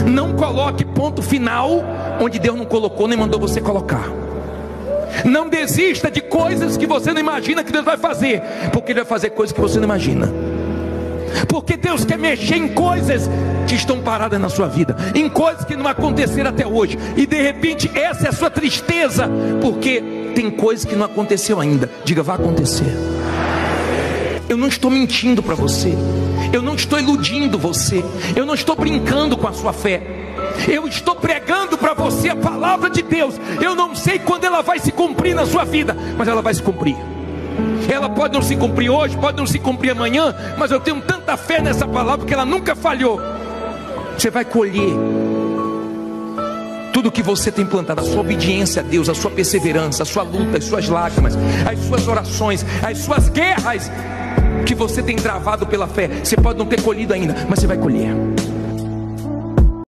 Não coloque ponto final onde Deus não colocou nem mandou você colocar. Não desista de coisas que você não imagina que Deus vai fazer, porque Ele vai fazer coisas que você não imagina. Porque Deus quer mexer em coisas que estão paradas na sua vida, em coisas que não aconteceram até hoje, e de repente essa é a sua tristeza, porque tem coisas que não aconteceu ainda. Diga, vai acontecer. Eu não estou mentindo para você, eu não estou iludindo você, eu não estou brincando com a sua fé. Eu estou pregando para você a palavra de Deus. Eu não sei quando ela vai se cumprir na sua vida, mas ela vai se cumprir. Ela pode não se cumprir hoje, pode não se cumprir amanhã, mas eu tenho tanta fé nessa palavra que ela nunca falhou. Você vai colher tudo que você tem plantado, a sua obediência a Deus, a sua perseverança, a sua luta, as suas lágrimas, as suas orações, as suas guerras que você tem travado pela fé. Você pode não ter colhido ainda, mas você vai colher.